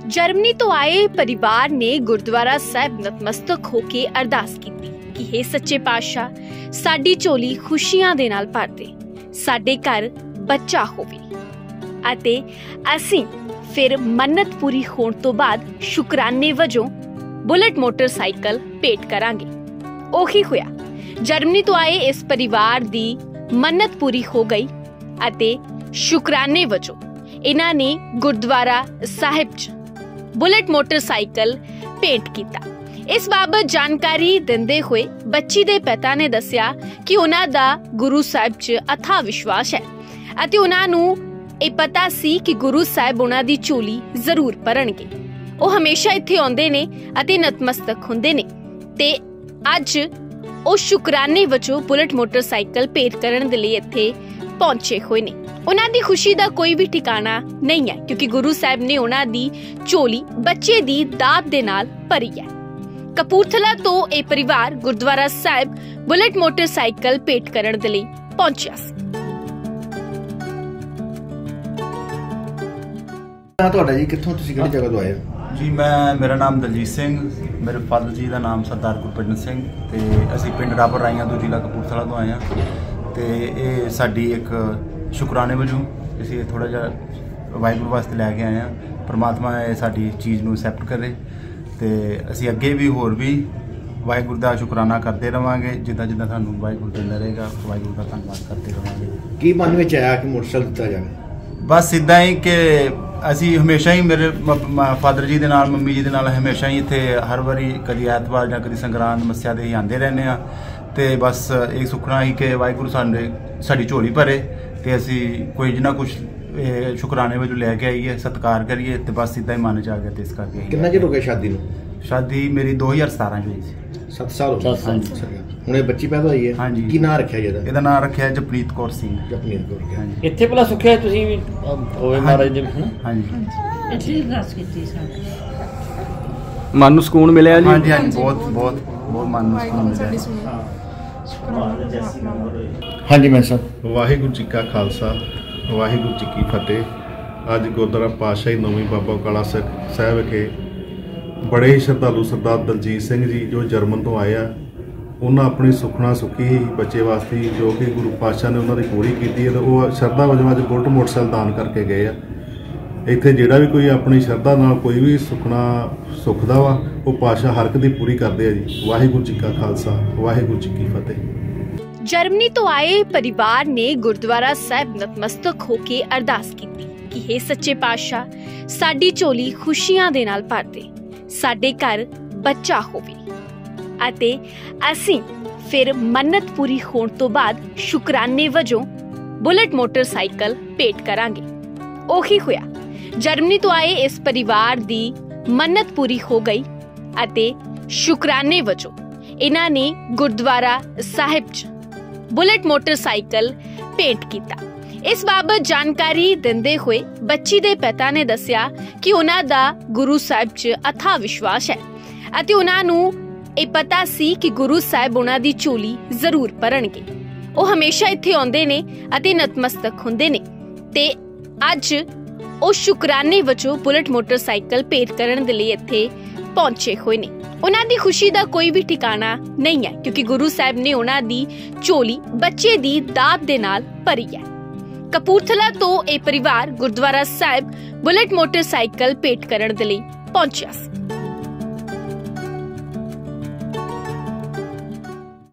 Germany तो आए परिवार ने गुरुद्वारा साहिब नतमस्तक होके अरदास की कि हे सच्चे पातशाह, साडी झोली खुशियां दे नाल भर दे, साडे घर बच्चा होवे अते असीं फिर मन्नत पूरी होण तो बाद शुकराने वजों बुलेट मोटरसाइकिल भेंट करांगे। ओही होया, जर्मनी तो आए इस परिवार दी मन्नत पूरी हो गई अते शुकराने वजों इन्हां ने गुरुद्वारा साहिब च बुलेट मोटरसाइकिल भेंट कीता। इस बाबत जानकारी दिंदे हुए बच्ची दे पिता ने दस्सिया कि उन्हां दा गुरु साहिब च अथाह विश्वास है अते उन्हां नूं ਇਹ ਪਤਾ ਸੀ कि गुरु साहिब उन्हां दी झोली जरूर भरनगे। ਉਹ ਹਮੇਸ਼ਾ ਇੱਥੇ ਆਉਂਦੇ ਨੇ ਅਤੇ ਨਤਮਸਤਕ ਹੁੰਦੇ ਨੇ ਤੇ ਅੱਜ ਉਹ ਸ਼ੁਕਰਾਨੇ ਵਜੋਂ ਬੁਲਟ ਮੋਟਰਸਾਈਕਲ ਭੇਟ ਕਰਨ ਦੇ ਲਈ ਇੱਥੇ ਪਹੁੰਚੇ ਹੋਏ ਨੇ। ਉਹਨਾਂ ਦੀ ਖੁਸ਼ੀ ਦਾ ਕੋਈ ਵੀ ਠਿਕਾਣਾ ਨਹੀਂ ਹੈ ਕਿਉਂਕਿ ਗੁਰੂ ਸਾਹਿਬ ਨੇ ਉਹਨਾਂ ਦੀ ਝੋਲੀ ਬੱਚੇ ਦੀ ਦਾਤ ਦੇ ਨਾਲ ਭਰੀ ਹੈ। ਕਪੂਰਥਲਾ ਤੋਂ ਇਹ ਪਰਿਵਾਰ ਗੁਰਦੁਆਰਾ ਸਾਹਿਬ ਬੁਲਟ ਮੋਟਰਸਾਈਕਲ ਭੇਟ ਕਰਨ ਦੇ ਲਈ ਪਹੁੰਚਿਆ ਸੀ। ਤੁਹਾਡਾ ਜੀ ਕਿੱਥੋਂ ਤੁਸੀਂ ਕਿਹੜੀ ਜਗ੍ਹਾ ਤੋਂ ਆਏ ਹੋ? जी मेरा नाम दलजीत सिंह, मेरे फादर जी का नाम सरदार गुरभजन सिंह ते असी पिंड रब राइयां तो जिला कपूरथला तो आए हैं तो ये साडी एक शुकराने वजों असी थोड़ा जिहा वाहिगुरू वास्ते लैके आए हैं। परमात्मा ये साडी चीज़ नूं एक्सैप्ट करे तो असी अगे भी होर भी वाहिगुरू का शुकराना करते रहांगे, जिद्दां जिद्दां सानूं वाहिगुरू दिंदा रहेगा, वाहिगुरू का धन्नवाद करते रहांगे। की मन में आया कि मोटरसाइकिल दिता जाए? बस इदा ही कि ਅਸੀਂ ਹਮੇਸ਼ਾ ਹੀ ਮੇਰੇ ਫਾਦਰ ਜੀ ਦੇ ਨਾਲ ਮੰਮੀ ਜੀ ਦੇ ਨਾਲ ਹਮੇਸ਼ਾ ਹੀ ਇੱਥੇ ਹਰ ਵਾਰੀ ਕਦੀ ਐਤਵਾਰ ਜਾਂ ਕਦੀ ਸੰਗਰਾਂਦ ਮੱਸਿਆ ਦੇ ਹੀ ਆਉਂਦੇ ਰਹਿੰਦੇ ਆ ਤੇ ਬਸ ਇਹ ਸੁਖਣਾ ਹੀ ਕਿ ਵਾਹਿਗੁਰੂ ਸਾਡੀ ਝੋਲੀ ਭਰੇ ਤੇ ਅਸੀਂ ਕੋਈ ਜਿੰਨਾ ਕੁਝ ਸ਼ੁਕਰਾਨੇ ਵਜੋਂ ਲੈ ਕੇ ਆਈਏ, ਸਤਿਕਾਰ ਕਰੀਏ ਤੇ ਬਸ ਇਦਾਂ ਹੀ ਮਨ ਚ ਆ ਗਿਆ ਤੇ ਇਸ ਕਰਕੇ। ਕਿੰਨਾ ਚਿਰ ਹੋ ਗਿਆ ਸ਼ਾਦੀ ਨੂੰ? ਸ਼ਾਦੀ ਮੇਰੀ 2017 ਚ ਹੋਈ ਸੀ। 7 ਸਾਲ ਹੋ ਗਏ। ਹੁਣ ਇਹ ਬੱਚੀ ਪੈਦਾ ਹੋਈ ਹੈ? ਹਾਂਜੀ। ਕੀ ਨਾਂ ਰੱਖਿਆ ਜੀ ਇਹਦਾ? ਇਹਦਾ ਨਾਂ ਰੱਖਿਆ ਜਪਨੀਤ ਕੌਰ ਸਿੰਘ। ਜਪਨੀਤ ਕੌਰ। ਹਾਂਜੀ। ਇੱਥੇ ਭਲਾ ਸੁੱਖਿਆ ਤੁਸੀਂ ਵੀ ਹੋਵੇ ਮਹਾਰਾਜ ਦੇ ਵਿੱਚ? ਹਾਂਜੀ। ਇੱਥੇ ਅਰਦਾਸ ਕੀਤੀ ਸਾਡੇ। ਮਨ ਨੂੰ ਸਕੂਨ ਮਿਲਿਆ ਜੀ? ਹਾਂਜੀ ਹਾਂਜੀ, ਬਹੁਤ ਮਨ ਨੂੰ ਸਕੂਨ ਮਿਲਿਆ। ਹਾਂਜੀ ਮੈਂ ਸਾਹਿਬ। ਵਾਹਿਗੁਰੂ ਜੀ ਕਾ ਖਾਲਸਾ, ਵਾਹਿਗੁਰੂ ਜੀ ਕੀ ਫਤਿਹ। ਅੱਜ ਗੁਰਦੁਆਰਾ ਪਾਤਸ਼ਾਹੀ ਨੌਵੀਂ ਬਾਬਾ ਕਾਲਾ ਸਿੱਖ ਸਾਹਿਬ ਵਿਖੇ ਬੜੇ ਹੀ ਸ਼ਰਧਾਲੂ ਸਰਦਾਰ ਦਲਜੀਤ ਸਿੰਘ ਜੀ ਜੋ ਜਰਮਨ ਤੋਂ ਆਏ ਆ, ਉਹਨਾਂ ਆਪਣੀ ਸੁਖਣਾ ਸੁੱਖੀ ਬੱਚੇ ਵਾਸਤੇ ਜੋ ਕਿ ਗੁਰੂ ਪਾਤਸ਼ਾਹ ਨੇ ਉਹਨਾਂ ਦੀ ਪੂਰੀ ਕੀਤੀ ਹੈ ਤੇ ਉਹ ਸ਼ਰਧਾ ਵਜੋਂ ਅੱਜ ਬੁਲਟ ਮੋਟਰਸਾਈਕਲ ਦਾਨ ਕਰਕੇ ਗਏ ਆ। ਇੱਥੇ ਜਿਹੜਾ ਵੀ ਕੋਈ ਆਪਣੀ ਸ਼ਰਧਾ ਨਾਲ ਕੋਈ ਵੀ ਸੁਖਣਾ ਸੁਖਦਾ ਵਾ ਉਹ ਪਾਤਸ਼ਾਹ ਹਰ ਇੱਕ ਦੀ ਪੂਰੀ ਕਰਦੇ ਆ ਜੀ। ਵਾਹਿਗੁਰੂ ਜੀ ਕਾ ਖਾਲਸਾ, ਵਾਹਿਗੁਰੂ ਜੀ ਕੀ ਫਤਿਹ। ਜਰਮਨੀ ਤੋਂ ਆਏ ਪਰਿਵਾਰ ਨੇ ਗੁਰਦੁਆਰਾ ਸਾਹਿਬ ਨਤਮਸਤਕ ਹੋ ਕੇ ਅਰਦਾਸ ਕੀਤੀ ਕਿ हे ਸੱਚੇ ਪਾਤਸ਼ਾਹ, ਸਾਡੀ ਝੋਲੀ ਖੁਸ਼ੀਆਂ ਦੇ ਨਾਲ ਭਰ ਦੇ, ਸਾਡੇ ਘਰ ਬੱਚਾ ਹੋਵੇ ਅਤੇ ਅਸੀਂ ਫਿਰ ਮੰਨਤ ਪੂਰੀ ਹੋਣ ਤੋਂ ਬਾਅਦ ਸ਼ੁਕਰਾਨੇ ਵਜੋਂ ਬੁਲਟ ਮੋਟਰਸਾਈਕਲ ਭੇਟ ਕਰਾਂਗੇ। ਉਹੀ ਹੋਇਆ, ਜਰਮਨੀ ਤੋਂ ਆਏ ਇਸ ਪਰਿਵਾਰ ਦੀ ਮੰਨਤ ਪੂਰੀ ਹੋ ਗਈ ਅਤੇ ਸ਼ੁਕਰਾਨੇ ਵਜੋਂ ਇਹਨਾਂ ਨੇ ਗੁਰਦੁਆਰਾ ਸਾਹਿਬ ਚ ਬੁਲਟ ਮੋਟਰਸਾਈਕਲ ਭੇਟ ਕੀਤਾ। ਇਸ ਬਾਬਤ ਜਾਣਕਾਰੀ ਦਿੰਦੇ ਹੋਏ ਬੱਚੀ ਦੇ ਪਿਤਾ ਨੇ ਦੱਸਿਆ ਕਿ ਉਹਨਾਂ ਦਾ ਗੁਰੂ ਸਾਹਿਬ ਚ ਅਥਾਹ ਵਿਸ਼ਵਾਸ ਹੈ ਅਤੇ ਉਹਨਾਂ ਨੂੰ ਇਹ ਪਤਾ ਸੀ ਕਿ ਗੁਰੂ ਸਾਹਿਬ ਉਹਨਾਂ ਦੀ ਝੋਲੀ ਜ਼ਰੂਰ ਭਰਨਗੇ। ਉਹ ਹਮੇਸ਼ਾ ਇੱਥੇ ਆਉਂਦੇ ਨੇ ਅਤੇ ਨਤਮਸਤਕ ਹੁੰਦੇ ਨੇ ਤੇ ਅੱਜ ਉਹ ਸ਼ੁਕਰਾਨੇ ਵਜੋਂ ਬੁਲਟ ਮੋਟਰਸਾਈਕਲ ਭੇਟ ਕਰਨ ਦੇ ਲਈ ਇੱਥੇ ਪਹੁੰਚੇ ਹੋਏ ਨੇ। ਉਹਨਾਂ ਦੀ ਖੁਸ਼ੀ ਦਾ ਕੋਈ ਵੀ ਠਿਕਾਣਾ ਨਹੀਂ ਹੈ ਕਿਉਂਕਿ ਗੁਰੂ ਸਾਹਿਬ ਨੇ ਉਹਨਾਂ ਦੀ ਝੋਲੀ ਬੱਚੇ ਦੀ ਦਾਤ ਦੇ ਨਾਲ ਭਰੀ ਹੈ। ਕਪੂਰਥਲਾ ਤੋਂ ਇਹ ਪਰਿਵਾਰ ਗੁਰਦੁਆਰਾ ਸਾਹਿਬ ਬੁਲਟ ਮੋਟਰਸਾਈਕਲ ਭੇਟ ਕਰਨ ਦੇ ਲਈ ਪਹੁੰਚਿਆ ਸੀ।